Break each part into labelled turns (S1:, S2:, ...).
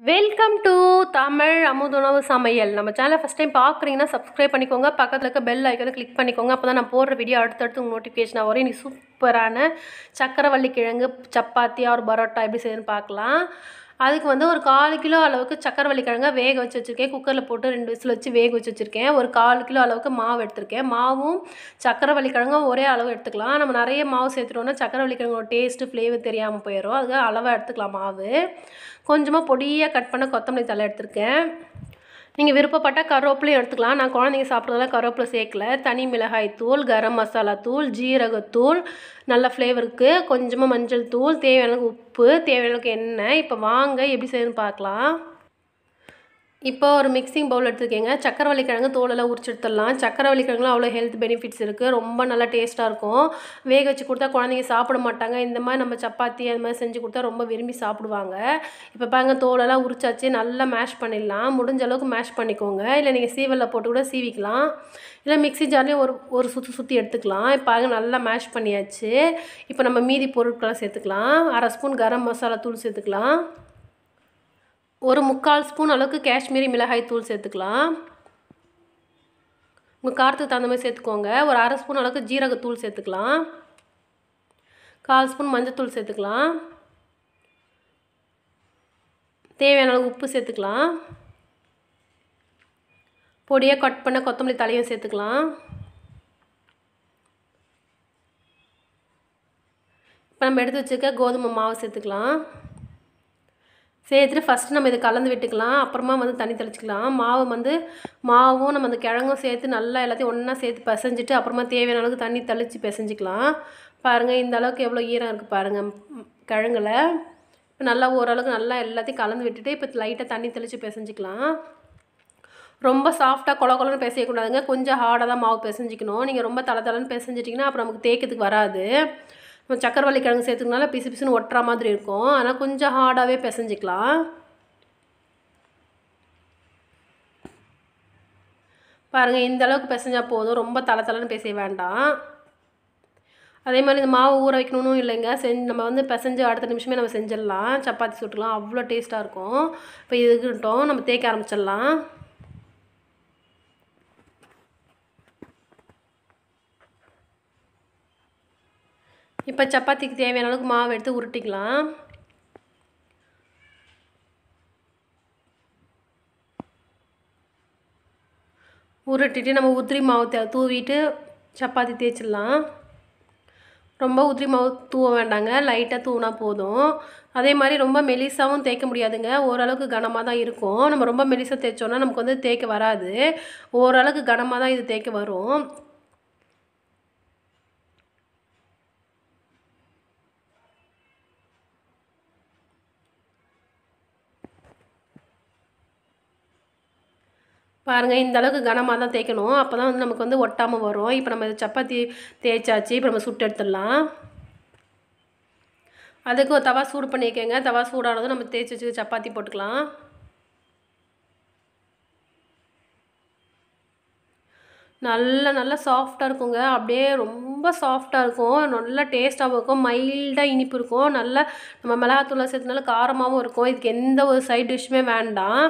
S1: Welcome to Tamil அமுதுணவு சமையல். நம்ம சேனலை ஃபஸ்ட் டைம் பார்க்குறீங்கன்னா சப்ஸ்கிரைப் பண்ணிக்கோங்க. பக்கத்தில் இருக்க பெல் ஐக்கனை கிளிக் பண்ணிக்கோங்க. அப்போ தான் நான் போடுற வீடியோ அடுத்தடுத்து உங்கள் நோட்டிஃபிகேஷனாக வரும். இன்றைக்கி சூப்பரான சக்கரவள்ளி கிழங்கு சப்பாத்தி ஒரு பரோட்டா எப்படி செய்யணும்னு பார்க்கலாம். அதுக்கு வந்து ஒரு 1/4 கிலோ அளவுக்கு சக்கரவள்ளி கிழங்கை வேக வச்சு வச்சுருக்கேன். குக்கரில் போட்டு 2 விசில் வச்சு வேக வச்சு வச்சுருக்கேன். ஒரு 1/4 கிலோ அளவுக்கு மாவு எடுத்திருக்கேன். மாவும் சக்கரவள்ளி கிழங்கும் ஒரே அளவு எடுத்துக்கலாம். நம்ம நிறைய மாவு சேர்த்துட்டோம்னா சக்கரவள்ளி கிழங்கோட டேஸ்ட்டு ஃப்ளேவர் தெரியாமல் போயிடும். அதுக்கு அளவாக எடுத்துக்கலாம் மாவு. கொஞ்சமாக பொடியாக கட் பண்ண கொத்தமல்லி தழை எடுத்திருக்கேன். நீங்கள் விருப்பப்பட்டால் கருவேப்பிலையும் எடுத்துக்கலாம். நான் குழந்தைங்க சாப்பிட்றதுலாம் கருவேப்பிலை சேர்க்கல. தனி மிளகாய் தூள், கரம் மசாலா தூள், ஜீரகத்தூள், நல்ல ஃப்ளேவருக்கு கொஞ்சமாக மஞ்சள் தூள், தேவையான உப்பு, தேவையான எண்ணெய். இப்போ வாங்க எப்படி செய்யணும்னு பார்க்கலாம். இப்போ ஒரு மிக்சிங் பவுல் எடுத்துக்கோங்க. சக்கரவள்ளி கிழங்கு தோலெல்லாம் உரிச்சு எடுத்துடலாம். சக்கரவள்ளி கிழங்குலாம் அவ்வளோ ஹெல்த் பெனிஃபிட்ஸ் இருக்குது. ரொம்ப நல்லா டேஸ்ட்டாக இருக்கும். வேக வச்சு கொடுத்தா குழந்தைங்க சாப்பிட மாட்டாங்க. இந்த மாதிரி நம்ம சப்பாத்தி அது மாதிரி செஞ்சு கொடுத்தா ரொம்ப விரும்பி சாப்பிடுவாங்க. இப்போ பாருங்க தோலெல்லாம் உரிச்சாச்சு. நல்லா மேஷ் பண்ணிடலாம். முடிஞ்ச அளவுக்கு மேஷ் பண்ணிக்கோங்க. இல்லை நீங்கள் சீவலில் போட்டு கூட சீவிக்கலாம். இல்லை மிக்ஸி ஜார்லேயும் ஒரு சுற்றி எடுத்துக்கலாம். இப்போ பாருங்க நல்லா மேஷ் பண்ணியாச்சு. இப்போ நம்ம மீதி பொருட்களை சேர்த்துக்கலாம். 1/2 ஸ்பூன் கரம் மசாலா தூள் சேர்த்துக்கலாம். ஒரு 3/4 ஸ்பூன் அளவுக்கு காஷ்மீரி மிளகாய் தூள் சேர்த்துக்கலாம். உங்கள் காரத்துக்கு தகுந்த மாதிரி சேர்த்துக்கோங்க. ஒரு 1/2 ஸ்பூன் அளவுக்கு ஜீரகத்தூள் சேர்த்துக்கலாம். 1/4 ஸ்பூன் மஞ்சத்தூள் சேர்த்துக்கலாம். தேவையான அளவு உப்பு சேர்த்துக்கலாம். பொடியாக கட் பண்ண கொத்தமல்லி தழையும் சேர்த்துக்கலாம். இப்போ நம்ம எடுத்து வச்சுக்க கோதுமை மாவு சேர்த்துக்கலாம். சேர்த்துட்டு ஃபஸ்ட்டு நம்ம இதை கலந்து விட்டுக்கலாம். அப்புறமா வந்து தண்ணி தெளிச்சிக்கலாம். மாவும் நம்ம அந்த கிழங்கும் சேர்த்து நல்லா எல்லாத்தையும் ஒன்றா சேர்த்து பிசைஞ்சிட்டு அப்புறமா தேவையான அளவுக்கு தண்ணி தெளித்து பிசைஞ்சிக்கலாம். பாருங்கள் இந்த அளவுக்கு எவ்வளோ ஈரம் இருக்குது பாருங்கள் கிழங்குல. இப்போ நல்லா ஓரளவுக்கு நல்லா எல்லாத்தையும் கலந்து விட்டுட்டு இப்போ லைட்டாக தண்ணி தெளித்து பிசைஞ்சிக்கலாம். ரொம்ப சாஃப்டாக கொலன்னு பிசையக்கூடாதுங்க. கொஞ்சம் ஹார்டாக தான் மாவு பிசைஞ்சிக்கணும். நீங்கள் ரொம்ப தளன்னு பிசைஞ்சிட்டிங்கன்னா அப்புறம் நமக்கு தேய்க்கிறதுக்கு வராது. நம்ம சக்கரவள்ளி கிழங்கு சேர்த்துக்கனால பிசுன்னு ஒட்டுற மாதிரி இருக்கும். ஆனால் கொஞ்சம் ஹார்டாகவே பிசைஞ்சிக்கலாம். பாருங்கள் இந்த அளவுக்கு பிசைஞ்சால் போதும். ரொம்ப தளன்னு பிசைய வேண்டாம். அதே மாதிரி இந்த மாவு ஊற வைக்கணும்னு இல்லைங்க. நம்ம வந்து பிசைஞ்சு அடுத்த நிமிஷமே நம்ம செஞ்சிடலாம். சப்பாத்தி சுட்டுக்கலாம். அவ்வளோ டேஸ்ட்டாக இருக்கும். இப்போ இதுக்கிட்டோம் நம்ம தேய்க்க ஆரம்பிச்சிடலாம். இப்போ சப்பாத்திக்கு தேவையான அளவுக்கு மாவு எடுத்து உருட்டிக்கலாம். உருட்டிட்டு நம்ம உதிரி மாவு தூவிட்டு சப்பாத்தி தேய்ச்சிடலாம். ரொம்ப உதிரி மாவு தூவ வேண்டாங்க. லைட்டாக தூவினா போதும். அதே மாதிரி ரொம்ப மெலிசாவும் தேய்க்க முடியாதுங்க. ஓரளவுக்கு கனமாக தான் இருக்கும். நம்ம ரொம்ப மெலிசாக தேய்ச்சோன்னா நமக்கு வந்து தேய்க்க வராது. ஓரளவுக்கு கனமாக தான் இது தேய்க்க வரும். பாருங்கள் இந்த அளவுக்கு கனமாக தான் தேய்க்கணும். அப்போ தான் வந்து நமக்கு வந்து ஒட்டாமல் வரும். இப்போ நம்ம சப்பாத்தி தேய்ச்சாச்சு. இப்போ நம்ம சுட்டு எடுத்துடலாம். அதுக்கு ஒரு தவா சூடு பண்ணிக்கோங்க. தவா சூடானதும் நம்ம தேய்ச்சி வச்சு சப்பாத்தி போட்டுக்கலாம். நல்லா சாஃப்டாக இருக்குங்க. அப்படியே ரொம்ப சாஃப்டாக இருக்கும். நல்லா டேஸ்ட்டாகவும் இருக்கும். மைல்டாக இனிப்பு இருக்கும். நல்லா நம்ம மிளகாத்தூளை சேர்த்துனால காரமாகவும் இருக்கும். இதுக்கு எந்த ஒரு சைட் டிஷ்ஷுமே வேண்டாம்.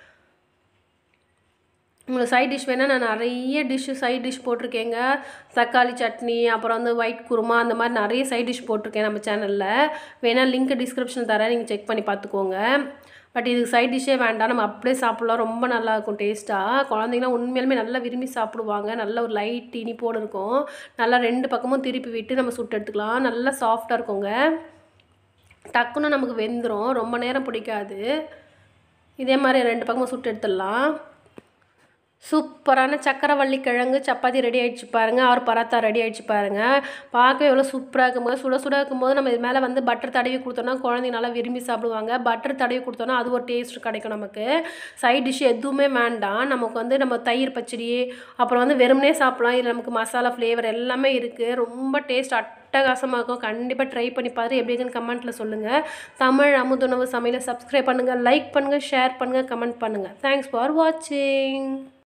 S1: உங்களுக்கு சைட் டிஷ் வேணால் நான் நிறைய சைட் டிஷ் போட்டிருக்கேங்க. தக்காளி சட்னி, அப்புறம் வந்து ஒயிட் குருமா, அந்த மாதிரி நிறைய சைட் டிஷ் போட்டிருக்கேன் நம்ம சேனலில். வேணால் லிங்க் டிஸ்கிரிப்ஷனில் தரேன். நீங்கள் செக் பண்ணி பார்த்துக்கோங்க. பட் இதுக்கு சைட் டிஷ்ஷே வேண்டாம். நம்ம அப்படியே சாப்பிட்லாம். ரொம்ப நல்லாயிருக்கும் டேஸ்ட்டாக. குழந்தைங்களாம் உண்மையிலுமே நல்லா விரும்பி சாப்பிடுவாங்க. நல்ல ஒரு லைட் இனிப்போடு இருக்கும். நல்லா 2 பக்கமும் திருப்பி விட்டு நம்ம சுட்டு எடுத்துக்கலாம். நல்லா சாஃப்டாக இருக்குங்க. டக்குன்னு நமக்கு வெந்துடும். ரொம்ப நேரம் பிடிக்காது. இதே மாதிரி 2 பக்கமும் சுட்டு எடுத்துடலாம். சூப்பரான சக்கரவள்ளி கிழங்கு சப்பாத்தி ரெடி ஆகிடுச்சு பாருங்கள். ஒரு பராத்தா ரெடி ஆகிடுச்சு பாருங்கள். பார்க்க எவ்வளோ சூப்பராக இருக்கும்போது சுட இருக்கும்போது நம்ம இது மேலே வந்து பட்டர் தடவி கொடுத்தோன்னா குழந்தைங்க நல்லா விரும்பி சாப்பிடுவாங்க. பட்டர் தடவி கொடுத்தோன்னா அது ஒரு டேஸ்ட் கிடைக்கும் நமக்கு. சைட் டிஷ் எதுவுமே வேண்டாம். நமக்கு வந்து நம்ம தயிர் பச்சடி அப்புறம் வந்து வெறுமனே சாப்பிட்லாம். இதில் நமக்கு மசாலா ஃப்ளேவர் எல்லாமே இருக்குது. ரொம்ப டேஸ்ட் அட்டகாசமாக இருக்கும். கண்டிப்பாக ட்ரை பண்ணி பாரு. எப்படி இருக்குன்னு கமெண்ட்டில் சொல்லுங்கள். தமிழ் அமுதுணவு சமையலை சப்ஸ்கிரைப் பண்ணுங்கள், லைக் பண்ணுங்கள், ஷேர் பண்ணுங்கள், கமெண்ட் பண்ணுங்கள். தேங்க்ஸ் ஃபார் வாட்சிங்.